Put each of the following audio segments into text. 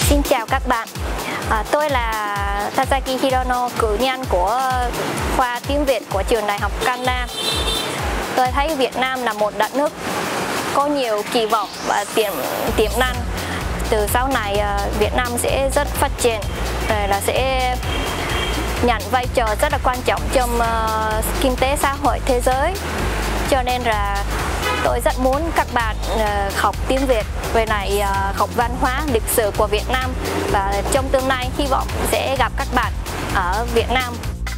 Xin chào các bạn, tôi là Tazaki Hirono, cử nhân của khoa tiếng Việt của trường Đại học Kanna. Tôi thấy Việt Nam là một đất nước có nhiều kỳ vọng và tiềm năng. Từ sau này Việt Nam sẽ rất phát triển, rồi là sẽ nhận vai trò rất là quan trọng trong kinh tế xã hội thế giới. Cho nên là tôi rất muốn các bạn học tiếng Việt, về lại học văn hóa, lịch sử của Việt Nam, và trong tương lai hy vọng sẽ gặp các bạn ở Việt Nam.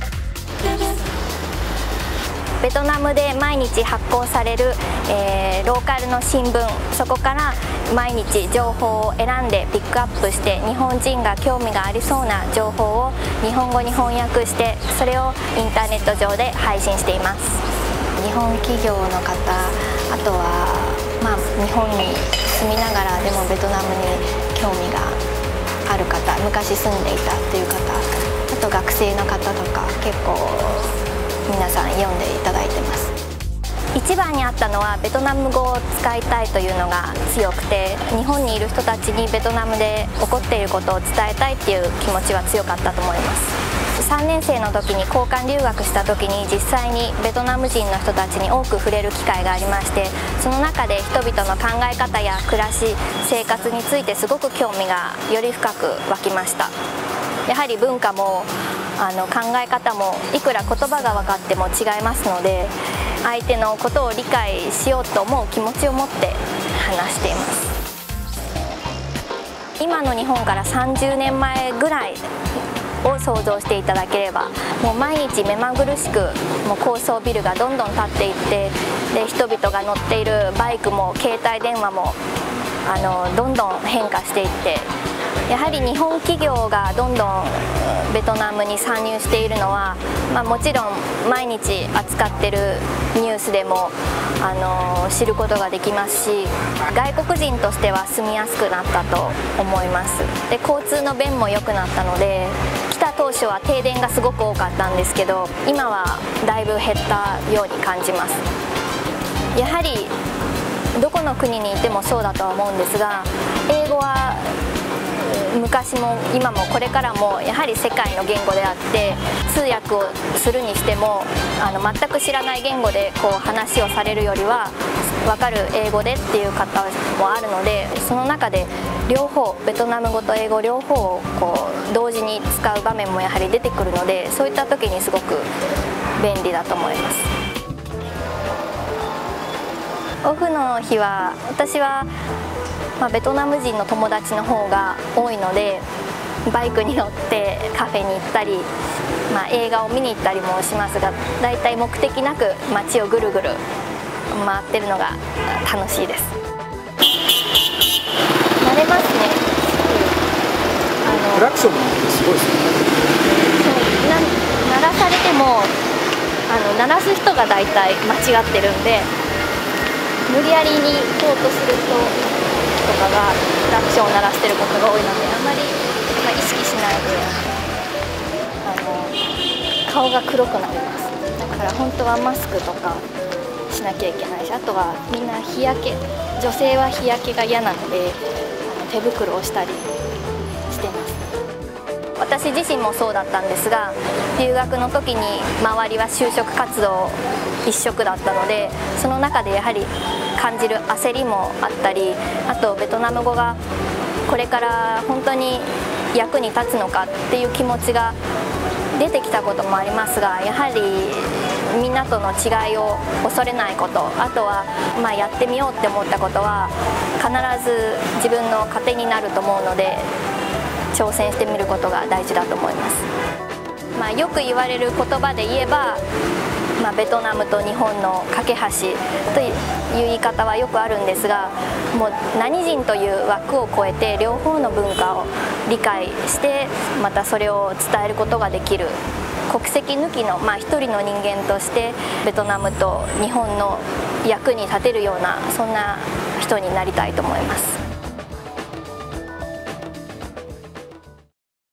ベトナムで毎日発行される、ローカルの新聞、そこから毎日情報を選んでピックアップして、日本人が興味がありそうな情報を日本語に翻訳して、それをインターネット上で配信しています。日本企業の方、あとは、日本に住みながらでもベトナムに興味がある方、昔住んでいたっていう方、あと学生の方とか結構皆さん読んでいただいてます。一番にあったのはベトナム語を使いたいというのが強くて、日本にいる人たちにベトナムで起こっていることを伝えたいっていう気持ちは強かったと思います。3年生の時に交換留学した時に実際にベトナム人の人たちに多く触れる機会がありまして、その中で人々の考え方や暮らし、生活についてすごく興味がより深く湧きました。やはり文化も考え方もいくら言葉が分かっても違いますので、相手のことを理解しようと思う気持ちを持って話しています。今の日本から30年前ぐらいを想像していただければ、もう毎日目まぐるしくもう高層ビルがどんどん建っていって、で人々が乗っているバイクも携帯電話もどんどん変化していって、やはり日本企業がどんどんベトナムに参入しているのは、もちろん毎日扱っているニュースでも知ることができますし、外国人としては住みやすくなったと思います。で交通の便も良くなったので、来た当初は停電がすごく多かったんですけど、今はだいぶ減ったように感じます。やはりどこの国にいてもそうだとは思うんですが、英語は昔も今もこれからもやはり世界の言語であって、通訳をするにしても全く知らない言語で話をされるよりは分かる英語でっていう方もあるので、その中で両方ベトナム語と英語両方を同時に使う場面もやはり出てくるので、そういった時にすごく便利だと思います。オフの日は私はベトナム人の友達の方が多いので、バイクに乗ってカフェに行ったり、映画を見に行ったりもしますが、だいたい目的なく街をぐるぐる回ってるのが楽しいです。慣れますね。 クラクションもすごいですね。 鳴らされても鳴らす人がだいたい間違ってるんで、無理やりに行こうとするととかがクラクションを鳴らしてることが多いので、あまり意識しないで顔が黒くなります。だから本当はマスクとかしなきゃいけないし、あとはみんな日焼け、女性は日焼けが嫌なので手袋をしたりしてます。私自身もそうだったんですが、留学の時に周りは就職活動一色だったので、その中でやはり感じる焦りもあったり、あとベトナム語がこれから本当に役に立つのかっていう気持ちが出てきたこともありますが、やはりみんなとの違いを恐れないこと、あとはやってみようって思ったことは必ず自分の糧になると思うので、挑戦してみることが大事だと思います。よく言われる言葉で言えば、ベトナムと日本の架け橋という言い方はよくあるんですが、もう何人という枠を超えて両方の文化を理解して、またそれを伝えることができる、国籍抜きの一人の人間としてベトナムと日本の役に立てるような、そんな人になりたいと思います。